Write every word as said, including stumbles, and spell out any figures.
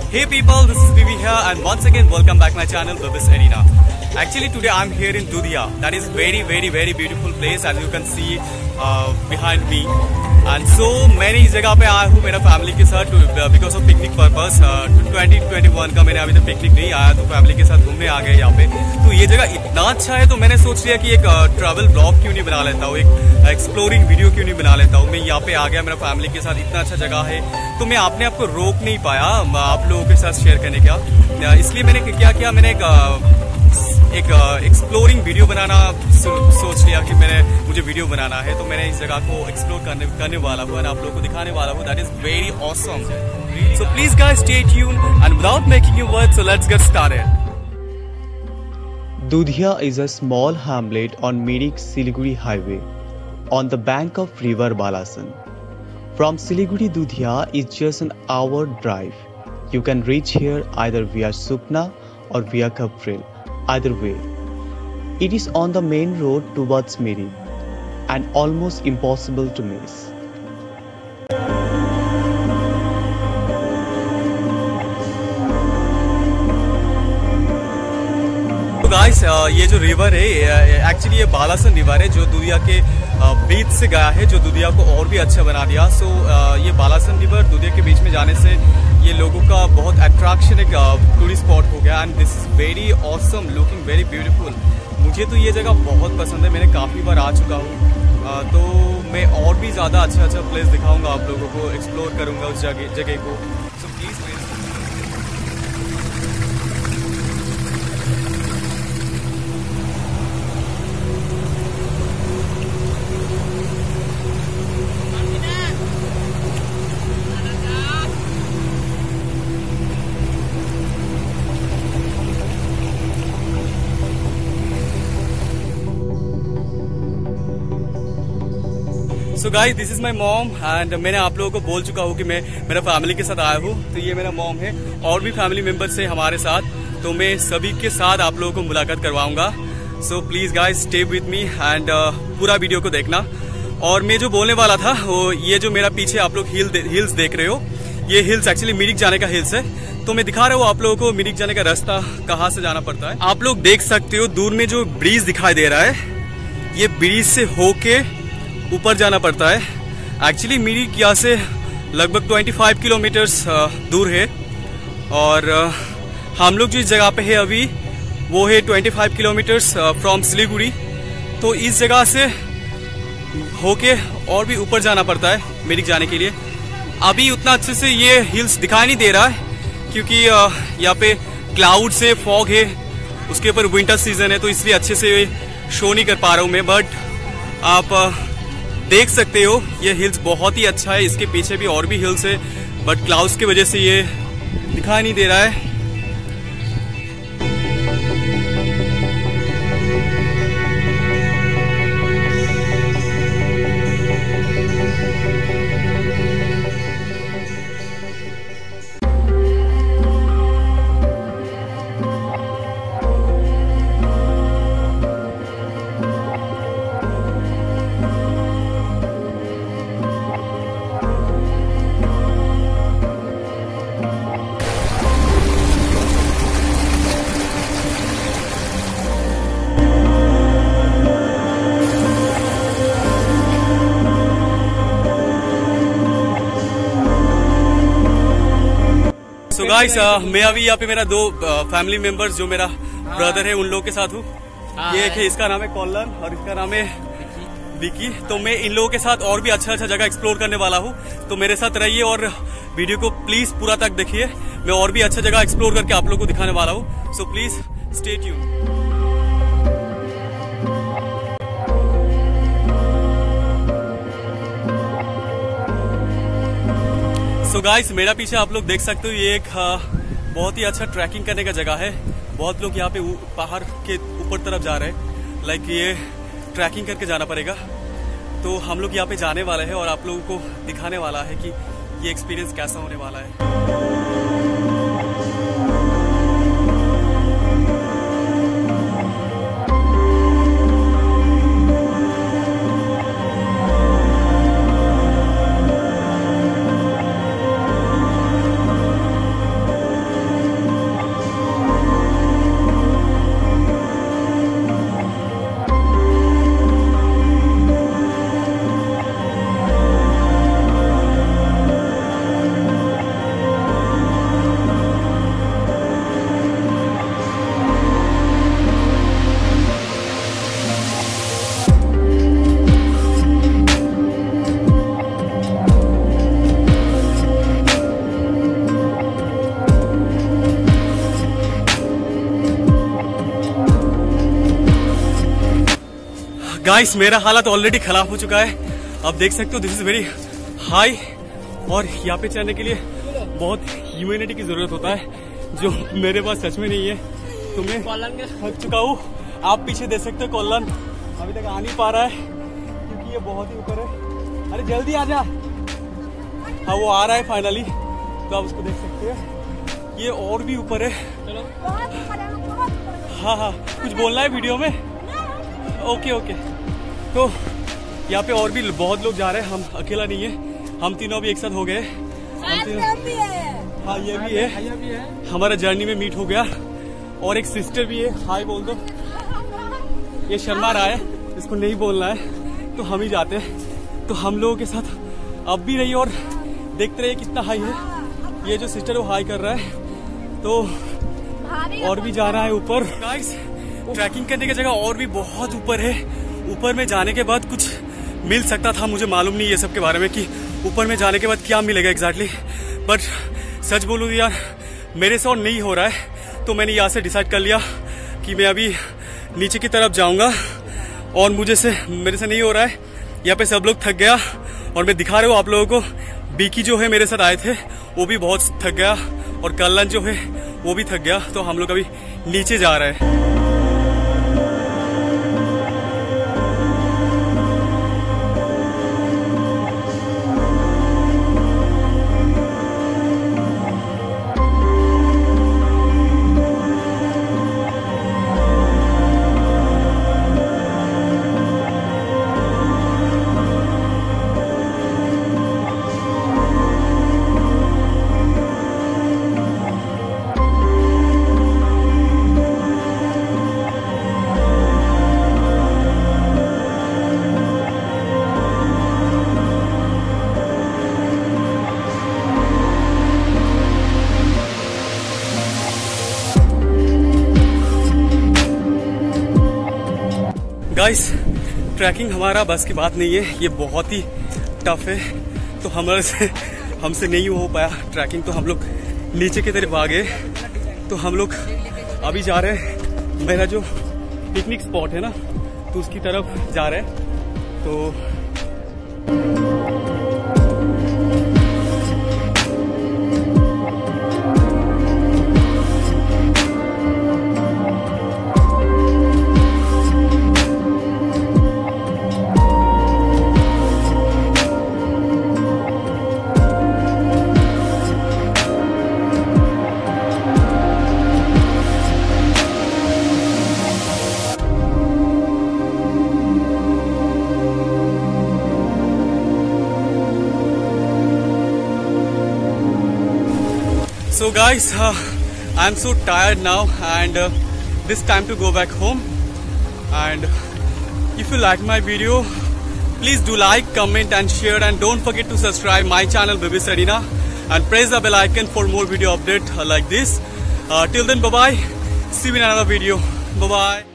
Hey people, this is Vivi here and once again welcome back my channel Vivis Arena. Actually today I'm here in Dudhia. That is very very very beautiful place as you can see uh, behind me. And so मैंने इस जगह पे आया हूँ मेरा family के साथ because of picnic purpose twenty twenty one का मैंने अभी तक पिकनिक नहीं आया तो फैमिली के साथ घूमने आ गए यहाँ पे। तो ये जगह इतना अच्छा है तो मैंने सोच लिया कि एक ट्रैवल ब्लॉग क्यों नहीं बना लेता हूँ, एक एक्सप्लोरिंग वीडियो क्यों नहीं बना लेता हूँ। मैं यहाँ पे आ गया मेरा फैमिली के साथ, इतना अच्छा जगह है तो मैं अपने आप को रोक नहीं पाया आप लोगों के साथ शेयर करने का। इसलिए मैंने क्या किया, मैंने एक एक एक्सप्लोरिंग वीडियो बनाना सो, सोच लिया कि मैंने मुझे वीडियो बनाना है तो मैंने इस जगह को एक्सप्लोर करने करने वाला हूँ और आप लोगों को दिखाने वाला हूँ। That is very awesome. So please guys stay tune and without making you word so let's get started. Dudhia is a small hamlet on Mirik-Siliguri highway on the bank of river Balasan. From Siliguri, Dudhia is just an hour drive. You can reach here either via Sukna or via Kapril. Either way, it is on the main road towards Mirik and almost impossible to miss. Guys ये जो river है actually ये बालासन river है जो दुधिया के बीच से गया है जो दुधिया को और भी अच्छा बना दिया। सो ये बालासन रिवर दुधिया के बीच में जाने से ये लोगों का बहुत अट्रैक्शन एक टूरिस्ट स्पॉट हो गया and this is very awesome looking very beautiful. मुझे तो ये जगह बहुत पसंद है, मैंने काफ़ी बार आ चुका हूँ तो मैं और भी ज़्यादा अच्छा अच्छा प्लेस दिखाऊंगा आप लोगों को, एक्सप्लोर करूँगा उस जगह जगह को। So please so guys this is my mom and मैंने आप लोगों को बोल चुका हूँ कि मैं मेरा फैमिली के साथ आया हूँ। तो ये मेरा मॉम है और भी फैमिली मेंबर्स है हमारे साथ, तो मैं सभी के साथ आप लोगों को मुलाकात करवाऊंगा। So please guys stay with me and पूरा वीडियो को देखना। और मैं जो बोलने वाला था वो ये जो मेरा पीछे आप लोग हिल दे, हिल्स देख रहे हो, ये हिल्स एक्चुअली मिरिक जाने का हिल्स है। तो मैं दिखा रहा हूँ आप लोगों को मिरिक जाने का रास्ता कहाँ से जाना पड़ता है। आप लोग देख सकते हो दूर में जो ब्रिज दिखाई दे रहा है, ये ब्रिज से होके ऊपर जाना पड़ता है। एक्चुअली मिरिक यहाँ से लगभग पच्चीस किलोमीटर्स दूर है और हम लोग जिस जगह पे है अभी वो है पच्चीस किलोमीटर्स फ्रॉम सिलीगुड़ी। तो इस जगह से होके और भी ऊपर जाना पड़ता है मिरिक जाने के लिए। अभी उतना अच्छे से ये हिल्स दिखाई नहीं दे रहा है क्योंकि यहाँ पे क्लाउड से फॉग है, उसके ऊपर विंटर सीजन है तो इसलिए अच्छे से शो नहीं कर पा रहा हूँ मैं। बट आप देख सकते हो ये हिल्स बहुत ही अच्छा है, इसके पीछे भी और भी हिल्स है बट क्लाउड्स की वजह से ये दिखाई नहीं दे रहा है। गाइस uh, मैं अभी यहाँ पे मेरा दो फैमिली uh, मेंबर्स जो मेरा ब्रदर है उन लोगों के साथ हूँ। ये एक है, इसका नाम है कॉलन और इसका नाम है विकी। तो मैं इन लोगों के साथ और भी अच्छा अच्छा जगह एक्सप्लोर करने वाला हूँ, तो मेरे साथ रहिए और वीडियो को प्लीज पूरा तक देखिए। मैं और भी अच्छा जगह एक्सप्लोर करके आप लोगों को दिखाने वाला हूँ, so please stay tune. So so guys मेरा पीछे आप लोग देख सकते हो ये एक बहुत ही अच्छा ट्रैकिंग करने का जगह है। बहुत लोग यहाँ पे पहाड़ के ऊपर तरफ जा रहे हैं, लाइक ये ट्रैकिंग करके जाना पड़ेगा। तो हम लोग यहाँ पे जाने वाले हैं और आप लोगों को दिखाने वाला है कि ये एक्सपीरियंस कैसा होने वाला है। गाइस मेरा हालत ऑलरेडी खराब हो चुका है, आप देख सकते हो दिस इज वेरी हाई, और यहाँ पे चढ़ने के लिए बहुत ह्यूमैनिटी की जरूरत होता है जो मेरे पास सच में नहीं है। तो मैं थक चुका हूँ, आप पीछे देख सकते हो कोल्लन अभी तक आ नहीं पा रहा है क्योंकि ये बहुत ही ऊपर है। अरे जल्दी आ जा। हाँ वो आ रहा है फाइनली, तो आप उसको देख सकते हैं, ये और भी ऊपर है। चलो हाँ हाँ कुछ बोलना है वीडियो में? Okay okay. तो यहाँ पे और भी बहुत लोग जा रहे हैं, हम अकेला नहीं है, हम तीनों अभी एक साथ हो गए। हम तीनों हाँ ये भी है, हमारा जर्नी में मीट हो गया। और एक सिस्टर भी है, हाय बोल दो। ये शर्मा रहा है, इसको नहीं बोलना है तो हम ही जाते हैं। तो हम लोगों के साथ अब भी रहिए और देखते रहिए कितना हाई है। ये जो सिस्टर वो हाई कर रहा है, तो और भी जा रहा है ऊपर। गाइस ट्रैकिंग करने की जगह और भी बहुत ऊपर है। ऊपर में जाने के बाद कुछ मिल सकता था, मुझे मालूम नहीं ये सब के बारे में कि ऊपर में जाने के बाद क्या मिलेगा एग्जैक्टली, बट सच बोलूं तो यार मेरे से और नहीं हो रहा है। तो मैंने यहाँ से डिसाइड कर लिया कि मैं अभी नीचे की तरफ जाऊंगा, और मुझे से मेरे से नहीं हो रहा है। यहाँ पे सब लोग थक गया, और मैं दिखा रहा हूँ आप लोगों को, बीकी जो है मेरे साथ आए थे वो भी बहुत थक गया, और कल्लन जो है वो भी थक गया। तो हम लोग अभी नीचे जा रहे हैं। गाइस ट्रैकिंग हमारा बस की बात नहीं है, ये बहुत ही टफ है। तो हमारे से हमसे नहीं हो पाया ट्रैकिंग, तो हम लोग नीचे की तरफ आ गए। तो हम लोग अभी जा रहे हैं, मेरा जो पिकनिक स्पॉट है ना, तो उसकी तरफ जा रहे हैं। तो So guys, uh, I'm so tired now, and uh, this time to go back home. And if you like my video, please do like, comment and share, and don't forget to subscribe my channel Baby Sarina, and press the bell icon for more video update uh, like this. Uh, till then, bye bye. See you in another video. Bye bye.